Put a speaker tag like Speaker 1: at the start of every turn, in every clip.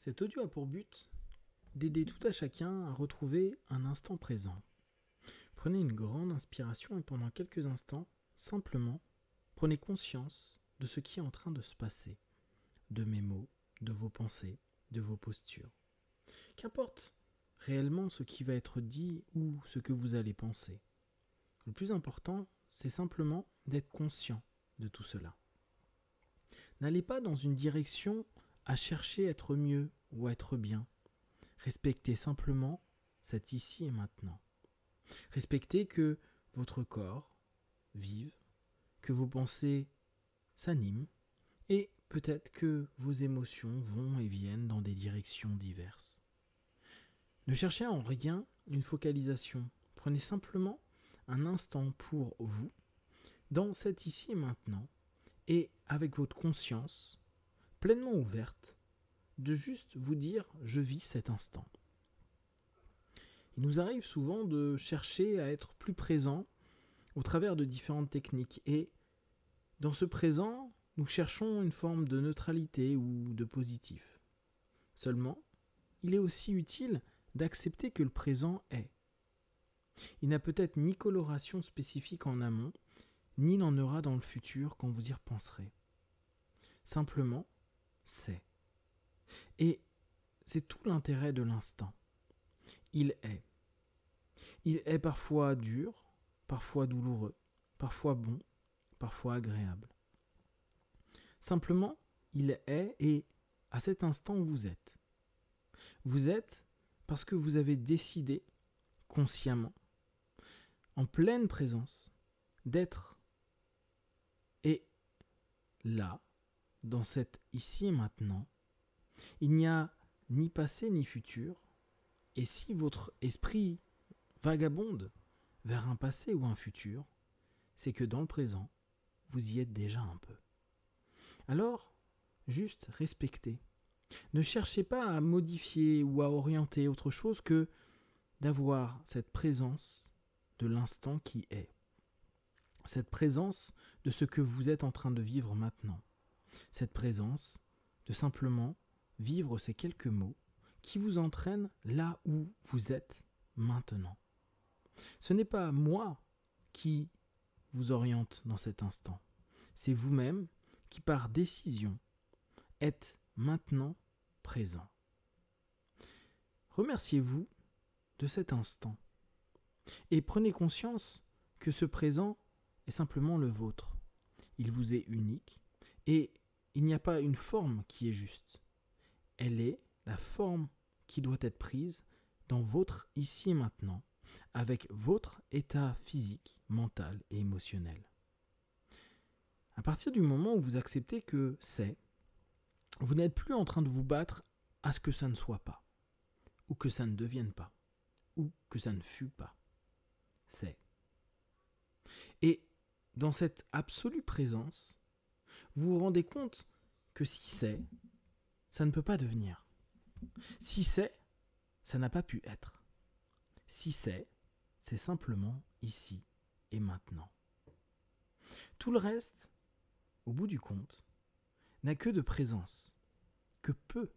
Speaker 1: Cet audio a pour but d'aider tout à chacun à retrouver un instant présent. Prenez une grande inspiration et pendant quelques instants, simplement, prenez conscience de ce qui est en train de se passer, de mes mots, de vos pensées, de vos postures. Qu'importe réellement ce qui va être dit ou ce que vous allez penser. Le plus important, c'est simplement d'être conscient de tout cela. N'allez pas dans une direction à chercher à être mieux ou à être bien. Respectez simplement cet ici et maintenant. Respectez que votre corps vive, que vos pensées s'animent et peut-être que vos émotions vont et viennent dans des directions diverses. Ne cherchez en rien une focalisation. Prenez simplement un instant pour vous, dans cet ici et maintenant, et avec votre conscience pleinement ouverte, de juste vous dire « je vis cet instant ». Il nous arrive souvent de chercher à être plus présent au travers de différentes techniques et dans ce présent, nous cherchons une forme de neutralité ou de positif. Seulement, il est aussi utile d'accepter que le présent est. Il n'a peut-être ni coloration spécifique en amont, ni n'en aura dans le futur quand vous y repenserez. Simplement, c'est. Et c'est tout l'intérêt de l'instant. Il est. Il est parfois dur, parfois douloureux, parfois bon, parfois agréable. Simplement, il est et à cet instant vous êtes. Vous êtes parce que vous avez décidé, consciemment, en pleine présence, d'être et là, dans cet ici et maintenant. Il n'y a ni passé ni futur, et si votre esprit vagabonde vers un passé ou un futur, c'est que dans le présent, vous y êtes déjà un peu. Alors, juste respectez. Ne cherchez pas à modifier ou à orienter autre chose que d'avoir cette présence de l'instant qui est. Cette présence de ce que vous êtes en train de vivre maintenant. Cette présence de simplement vivre ces quelques mots qui vous entraînent là où vous êtes maintenant. Ce n'est pas moi qui vous oriente dans cet instant. C'est vous-même qui, par décision, êtes maintenant présent. Remerciez-vous de cet instant et prenez conscience que ce présent est simplement le vôtre. Il vous est unique et il n'y a pas une forme qui est juste. Elle est la forme qui doit être prise dans votre ici et maintenant, avec votre état physique, mental et émotionnel. À partir du moment où vous acceptez que c'est, vous n'êtes plus en train de vous battre à ce que ça ne soit pas, ou que ça ne devienne pas, ou que ça ne fût pas. C'est. Et dans cette absolue présence, vous vous rendez compte que si c'est, ça ne peut pas devenir. Si c'est, ça n'a pas pu être. Si c'est simplement ici et maintenant. Tout le reste, au bout du compte, n'a que de présence, que peut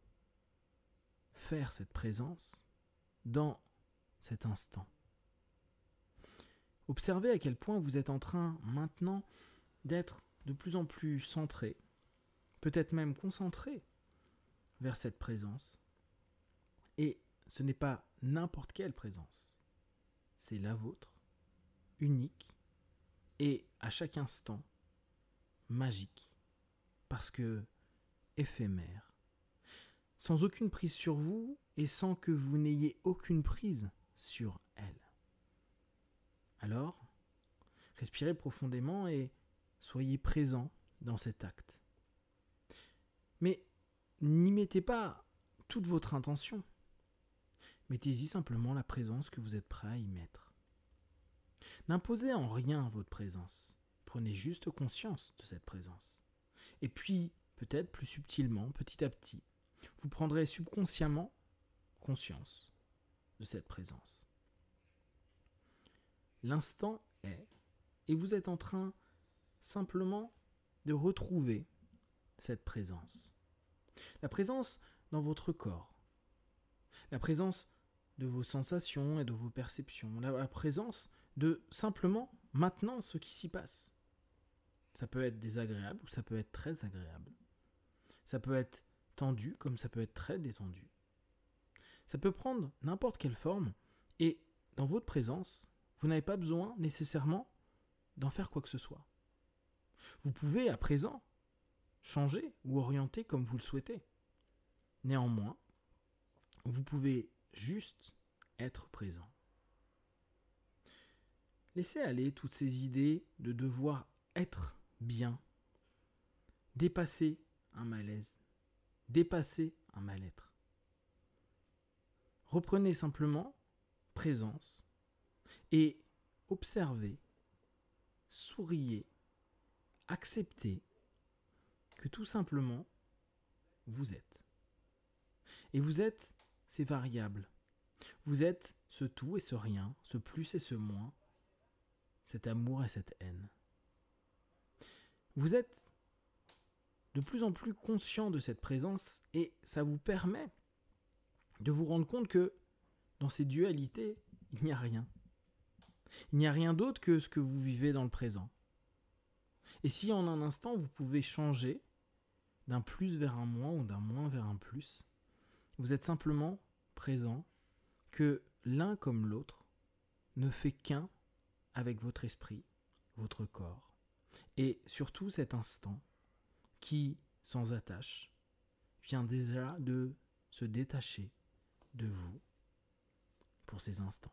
Speaker 1: faire cette présence dans cet instant. Observez à quel point vous êtes en train maintenant d'être de plus en plus centré, peut-être même concentré vers cette présence. Et ce n'est pas n'importe quelle présence, c'est la vôtre, unique et à chaque instant magique, parce que éphémère, sans aucune prise sur vous et sans que vous n'ayez aucune prise sur elle. Alors, respirez profondément et soyez présent dans cet acte. Mais n'y mettez pas toute votre intention. Mettez-y simplement la présence que vous êtes prêt à y mettre. N'imposez en rien votre présence. Prenez juste conscience de cette présence. Et puis, peut-être plus subtilement, petit à petit, vous prendrez subconsciemment conscience de cette présence. L'instant est, et vous êtes en train simplement de retrouver cette présence. La présence dans votre corps. La présence de vos sensations et de vos perceptions. La présence de simplement maintenant ce qui s'y passe. Ça peut être désagréable ou ça peut être très agréable. Ça peut être tendu comme ça peut être très détendu. Ça peut prendre n'importe quelle forme et dans votre présence, vous n'avez pas besoin nécessairement d'en faire quoi que ce soit. Vous pouvez à présent changer ou orienter comme vous le souhaitez. Néanmoins, vous pouvez juste être présent. Laissez aller toutes ces idées de devoir être bien, dépasser un malaise, dépasser un mal-être. Reprenez simplement présence et observez, souriez, acceptez que tout simplement vous êtes. Et vous êtes ces variables. Vous êtes ce tout et ce rien, ce plus et ce moins, cet amour et cette haine. Vous êtes de plus en plus conscient de cette présence et ça vous permet de vous rendre compte que dans ces dualités, il n'y a rien. Il n'y a rien d'autre que ce que vous vivez dans le présent. Et si en un instant, vous pouvez changer d'un plus vers un moins ou d'un moins vers un plus, vous êtes simplement présent que l'un comme l'autre ne fait qu'un avec votre esprit, votre corps. Et surtout cet instant qui, sans attache, vient déjà de se détacher de vous pour ces instants.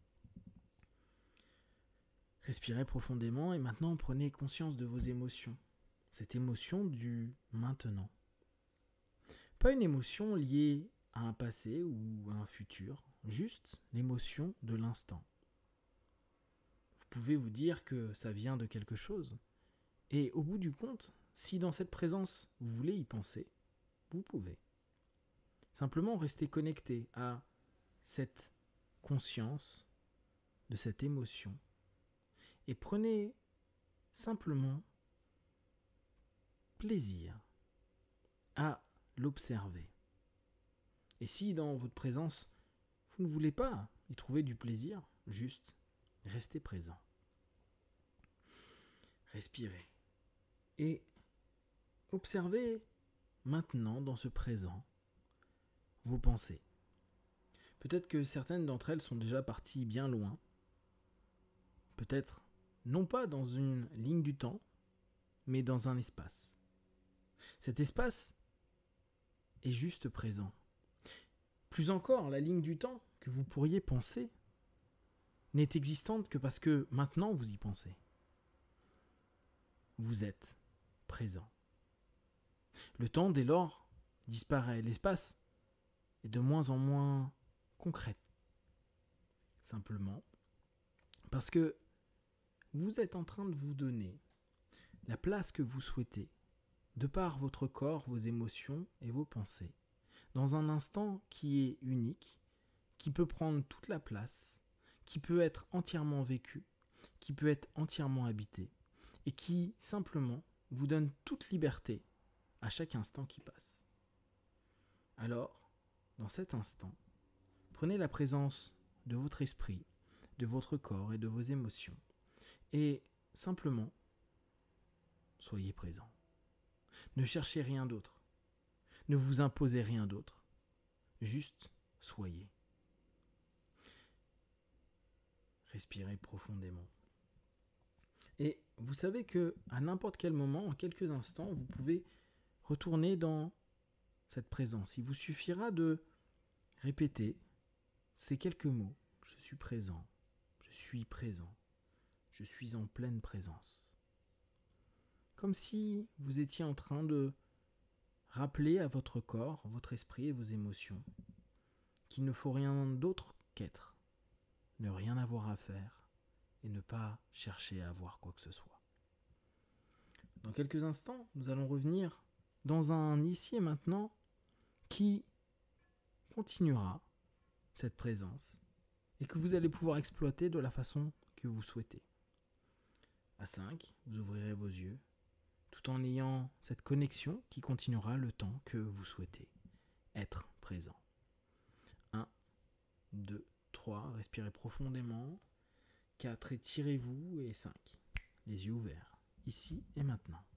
Speaker 1: Respirez profondément et maintenant prenez conscience de vos émotions. Cette émotion du maintenant. Pas une émotion liée à un passé ou à un futur, juste l'émotion de l'instant. Vous pouvez vous dire que ça vient de quelque chose. Et au bout du compte, si dans cette présence vous voulez y penser, vous pouvez. Simplement rester connecté à cette conscience de cette émotion et prenez simplement plaisir à l'observer. Et si dans votre présence, vous ne voulez pas y trouver du plaisir, juste restez présent. Respirez. Et observez maintenant, dans ce présent, vos pensées. Peut-être que certaines d'entre elles sont déjà parties bien loin. Peut-être non pas dans une ligne du temps, mais dans un espace. Cet espace est juste présent. Plus encore, la ligne du temps que vous pourriez penser n'est existante que parce que maintenant vous y pensez. Vous êtes présent. Le temps, dès lors, disparaît. L'espace est de moins en moins concret. Simplement parce que vous êtes en train de vous donner la place que vous souhaitez, de par votre corps, vos émotions et vos pensées, dans un instant qui est unique, qui peut prendre toute la place, qui peut être entièrement vécu, qui peut être entièrement habité, et qui, simplement, vous donne toute liberté à chaque instant qui passe. Alors, dans cet instant, prenez la présence de votre esprit, de votre corps et de vos émotions, et simplement, soyez présent. Ne cherchez rien d'autre. Ne vous imposez rien d'autre. Juste soyez. Respirez profondément. Et vous savez que à n'importe quel moment, en quelques instants, vous pouvez retourner dans cette présence. Il vous suffira de répéter ces quelques mots. Je suis présent. Je suis présent. Je suis en pleine présence. Comme si vous étiez en train de rappeler à votre corps, votre esprit et vos émotions qu'il ne faut rien d'autre qu'être, ne rien avoir à faire et ne pas chercher à avoir quoi que ce soit. Dans quelques instants, nous allons revenir dans un ici et maintenant qui continuera cette présence et que vous allez pouvoir exploiter de la façon que vous souhaitez. À 5, vous ouvrirez vos yeux tout en ayant cette connexion qui continuera le temps que vous souhaitez être présent. 1, 2, 3, respirez profondément. 4, étirez-vous. Et 5, les yeux ouverts, ici et maintenant.